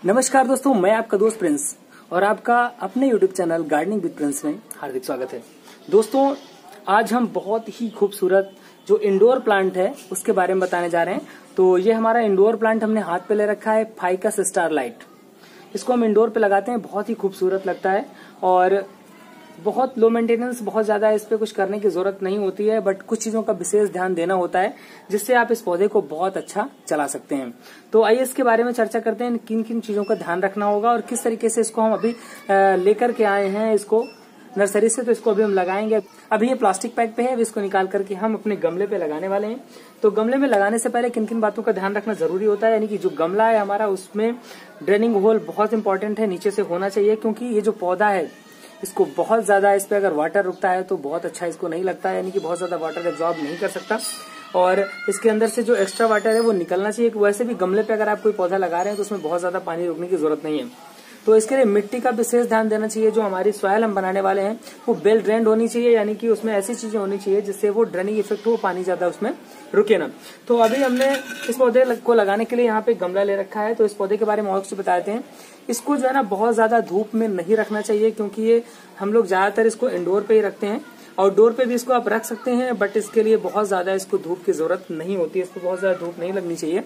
नमस्कार दोस्तों, मैं आपका दोस्त प्रिंस और आपका अपने YouTube channel gardening with Prince में हार्दिक स्वागत है। दोस्तों, आज हम बहुत ही खूबसूरत जो इंडोर प्लांट है उसके बारे में बताने जा रहे हैं। तो ये हमारा इंडोर प्लांट हमने हाथ पे ले रखा है, फाइकस स्टारलाइट। इसको हम इंडोर पे लगाते हैं, बहुत ही खूबसूरत लगता है और बहुत लो मेंटेनेंस, बहुत ज्यादा इस पे कुछ करने की जरूरत नहीं होती है, बट कुछ चीजों का विशेष ध्यान देना होता है जिससे आप इस पौधे को बहुत अच्छा चला सकते हैं। तो आइए इसके बारे में चर्चा करते हैं, किन किन चीजों का ध्यान रखना होगा और किस तरीके से इसको हम अभी लेकर के आए हैं इसको नर्सरी से। तो इसको अभी हम लगाएंगे। अभी ये प्लास्टिक पैक पे है, अभी इसको निकाल करके हम अपने गमले पे लगाने वाले हैं। तो गमले में लगाने से पहले किन किन बातों का ध्यान रखना जरूरी होता है, यानी कि जो गमला है हमारा उसमें ड्रेनिंग होल बहुत इंपॉर्टेंट है, नीचे से होना चाहिए, क्योंकि ये जो पौधा है इसको बहुत ज्यादा इस पे अगर वाटर रुकता है तो बहुत अच्छा इसको नहीं लगता है, यानी कि बहुत ज्यादा वाटर एब्जॉर्ब नहीं कर सकता और इसके अंदर से जो एक्स्ट्रा वाटर है वो निकलना चाहिए। वैसे भी गमले पे अगर आप कोई पौधा लगा रहे हैं तो उसमें बहुत ज्यादा पानी रुकने की जरूरत नहीं है। तो इसके लिए मिट्टी का विशेष ध्यान देना चाहिए। जो हमारी सॉइल हम बनाने वाले हैं वो वेल ड्रेन्ड होनी चाहिए, यानी कि उसमें ऐसी चीजें होनी चाहिए जिससे वो ड्रेनिंग इफेक्ट हो, पानी ज्यादा उसमें रुके ना। तो अभी हमने इस पौधे को लगाने के लिए यहाँ पे गमला ले रखा है। तो इस पौधे के बारे में और कुछ बता देते हैं। इसको जो है ना बहुत ज्यादा धूप में नहीं रखना चाहिए, क्योंकि ये हम लोग ज्यादातर इसको इंडोर पे ही रखते हैं। आउटडोर पे भी इसको आप रख सकते हैं, बट इसके लिए बहुत ज्यादा इसको धूप की जरूरत नहीं होती है, इसको बहुत ज्यादा धूप नहीं लगनी चाहिए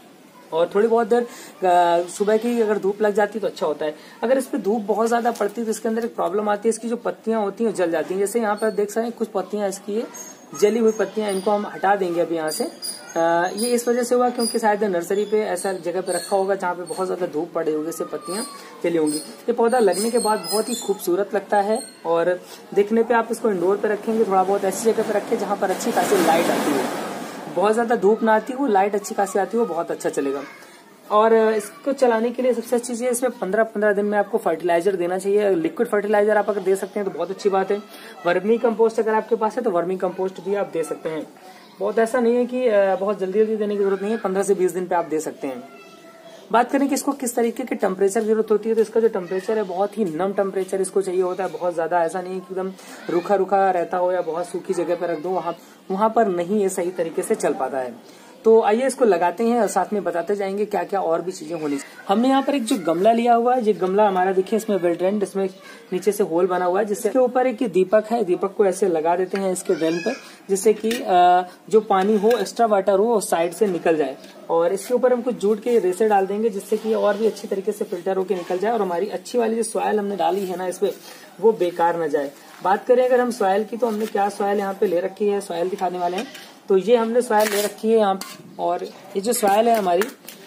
और थोड़ी बहुत देर सुबह की अगर धूप लग जाती है तो अच्छा होता है। अगर इस पे धूप बहुत ज्यादा पड़ती है तो इसके अंदर एक प्रॉब्लम आती है, इसकी जो पत्तियां होती हैं जल जाती हैं। जैसे यहाँ पर देख सकते हैं कुछ पत्तियां इसकी ये जली हुई पत्तियां, इनको हम हटा देंगे अभी यहाँ से। ये इस वजह से हुआ क्योंकि शायद नर्सरी पे ऐसा जगह पे रखा होगा जहाँ पे बहुत ज्यादा धूप पड़ी होगी, इससे पत्तियां जली होंगी। ये पौधा लगने के बाद बहुत ही खूबसूरत लगता है और देखने पे आप इसको इंडोर पे रखेंगे, थोड़ा बहुत ऐसी जगह पे रखें जहाँ पर अच्छी खासी लाइट आती है, बहुत ज्यादा धूप ना आती हो, लाइट अच्छी खासी आती हो, बहुत अच्छा चलेगा। और इसको चलाने के लिए सबसे अच्छी चीज है, इसमें 15-15 दिन में आपको फर्टिलाइजर देना चाहिए। लिक्विड फर्टिलाइजर आप अगर दे सकते हैं तो बहुत अच्छी बात है। वर्मी कंपोस्ट अगर आपके पास है तो वर्मी कंपोस्ट भी आप दे सकते हैं। बहुत ऐसा नहीं है कि बहुत जल्दी जल्दी देने की जरूरत नहीं है, 15 से 20 दिन पे आप दे सकते हैं। बात करें कि इसको किस तरीके के टेम्परेचर जरूरत होती है, तो इसका जो टेम्परेचर है बहुत ही नम टेम्परेचर इसको चाहिए होता है। बहुत ज्यादा ऐसा नहीं है कि एकदम रूखा रूखा रहता हो या बहुत सूखी जगह पर रख दो, वहां पर नहीं ये सही तरीके से चल पाता है। तो आइए इसको लगाते हैं और साथ में बताते जाएंगे क्या क्या और भी चीजें होनी चाहिए। हमने यहाँ पर एक जो गमला लिया हुआ है, ये गमला हमारा देखिए इसमें वेल ड्रेन्ड, इसमें नीचे से होल बना हुआ है, जिससे के ऊपर एक दीपक है, दीपक को ऐसे लगा देते हैं इसके ड्रेन पर, जिससे कि जो पानी हो, एक्स्ट्रा वाटर हो, साइड से निकल जाए। और इसके ऊपर हम कुछ जूट के रेसे डाल देंगे जिससे कि और भी अच्छी तरीके से फिल्टर होकर निकल जाए और हमारी अच्छी वाली जो सॉइल हमने डाली है ना इसमें, वो बेकार न जाए। बात करें अगर हम सॉइल की, तो हमने क्या सॉइल यहाँ पे ले रखी है, सॉइल दिखाने वाले हैं। तो ये हमने सॉइल ले रखी है यहाँ, और ये जो सॉइल है हमारी,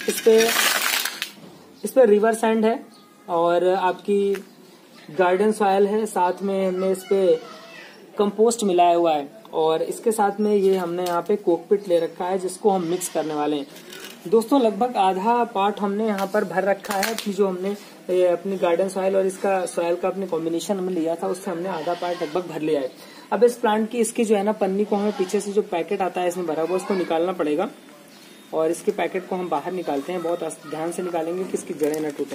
इस पे रिवर सैंड है और आपकी गार्डन सॉइल है, साथ में हमने इस पे कंपोस्ट मिलाया हुआ है और इसके साथ में ये हमने यहाँ पे कोकपिट ले रखा है जिसको हम मिक्स करने वाले हैं। दोस्तों, लगभग आधा पार्ट हमने यहाँ पर भर रखा है, जो हमने अपनी गार्डन सॉइल और इसका सॉइल का अपने कॉम्बिनेशन में लिया था, उससे हमने आधा पार्ट लगभग भर लिया है। अब इस प्लांट की इसकी जो है ना पन्नी को हमें पीछे से जो पैकेट आता है इसमें भरा हुआ, उसको निकालना पड़ेगा और इसके पैकेट को हम बाहर निकालते हैं। बहुत ध्यान से निकालेंगे कि इसकी जड़ें न टूटें।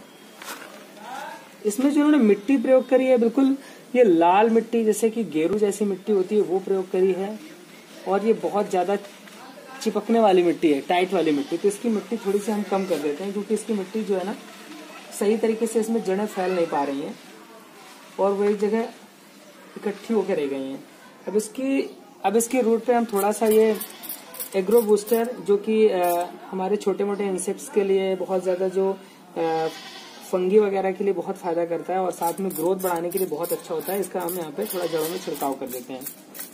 इसमें जो उन्होंने मिट्टी प्रयोग करी है, बिल्कुल ये लाल मिट्टी, जैसे कि गेरू जैसी मिट्टी होती है, वो प्रयोग करी है और ये बहुत ज्यादा चिपकने वाली मिट्टी है, टाइट वाली मिट्टी। तो इसकी मिट्टी थोड़ी सी हम कम कर देते हैं, क्योंकि इसकी मिट्टी जो है ना सही तरीके से इसमें जड़ें फैल नहीं पा रही हैं और वो एक जगह इकट्ठी होकर रह गई हैं। अब इसकी रूट पे हम थोड़ा सा ये एग्रो बूस्टर, जो कि हमारे छोटे मोटे इंसेक्ट्स के लिए बहुत ज्यादा, जो फंगी वगैरह के लिए बहुत फायदा करता है और साथ में ग्रोथ बढ़ाने के लिए बहुत अच्छा होता है, इसका हम यहाँ पे थोड़ा जड़ों में छिड़काव कर देते हैं।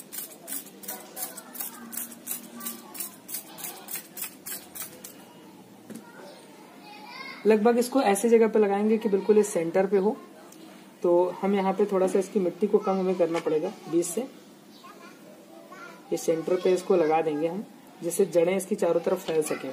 लगभग इसको ऐसे जगह पे लगाएंगे कि बिल्कुल इस सेंटर पे हो। तो हम यहाँ पे थोड़ा सा इसकी मिट्टी को कम हमें करना पड़ेगा बीच से, इस सेंटर पे इसको लगा देंगे हम, जिससे जड़ें इसकी चारों तरफ फैल सकें।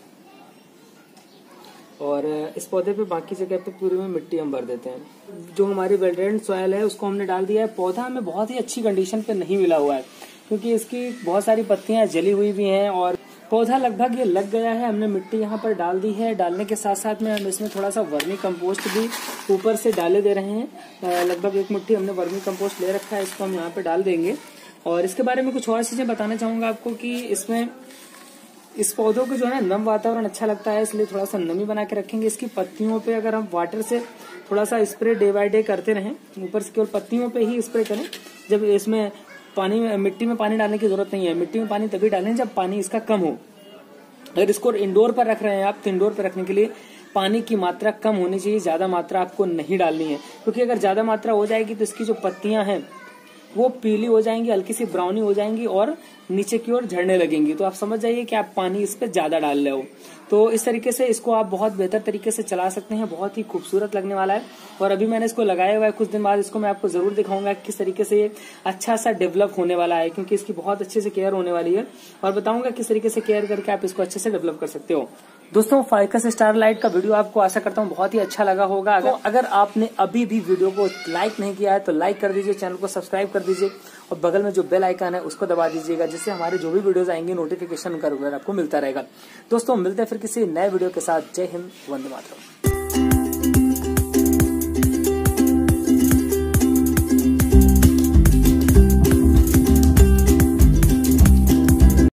और इस पौधे पे बाकी जगह पे पूरी में मिट्टी हम भर देते हैं। जो हमारी वेल ड्रेन्ड सॉइल है उसको हमने डाल दिया है। पौधा हमें बहुत ही अच्छी कंडीशन पे नहीं मिला हुआ है, क्योंकि इसकी बहुत सारी पत्तियां जली हुई भी हैं और पौधा लगभग ये लग गया है। हमने मिट्टी यहाँ पर डाल दी है, डालने के साथ साथ में हम इसमें थोड़ा सा वर्मी कंपोस्ट भी ऊपर से डाले दे रहे हैं। लगभग 1 मुट्ठी हमने वर्मी कंपोस्ट ले रखा है, इसको हम यहाँ पे डाल देंगे। और इसके बारे में कुछ और चीजें बताना चाहूंगा आपको कि इसमें इस पौधों को जो है नम वातावरण अच्छा लगता है, इसलिए थोड़ा सा नमी बना के रखेंगे। इसकी पत्तियों पे अगर हम वाटर से थोड़ा सा स्प्रे डे बाय डे करते रहें, ऊपर से केवल पत्तियों पे ही स्प्रे करें। जब इसमें मिट्टी में पानी डालने की जरूरत नहीं है, मिट्टी में पानी तभी डालें जब पानी इसका कम हो। अगर इसको इंडोर पर रख रहे हैं आप, तो इंडोर पर रखने के लिए पानी की मात्रा कम होनी चाहिए, ज्यादा मात्रा आपको नहीं डालनी है, क्योंकि अगर ज्यादा मात्रा हो जाएगी तो इसकी जो पत्तियां हैं वो पीली हो जाएंगी, हल्की सी ब्राउनी हो जाएंगी और नीचे की ओर झड़ने लगेंगी। तो आप समझ जाइए कि आप पानी इस पे ज्यादा डाल रहे हो। तो इस तरीके से इसको आप बहुत बेहतर तरीके से चला सकते हैं, बहुत ही खूबसूरत लगने वाला है। और अभी मैंने इसको लगाया हुआ है, कुछ दिन बाद इसको मैं आपको जरूर दिखाऊंगा किस तरीके से ये अच्छा सा डेवलप होने वाला है, क्योंकि इसकी बहुत अच्छे से केयर होने वाली है और बताऊंगा किस तरीके से केयर करके आप इसको अच्छे से डेवलप कर सकते हो। दोस्तों, फाइकस स्टारलाइट का वीडियो आपको आशा करता हूँ बहुत ही अच्छा लगा होगा। अगर आपने अभी भी वीडियो को लाइक नहीं किया है तो लाइक कर दीजिए, चैनल को सब्सक्राइब कर दीजिए और बगल में जो बेल आइकन है उसको दबा दीजिएगा, जिससे हमारे जो भी वीडियोस आएंगे नोटिफिकेशन उनका रेगुलर आपको मिलता रहेगा। दोस्तों, मिलते हैं फिर किसी नए वीडियो के साथ। जय हिंद, वंदे मातरम।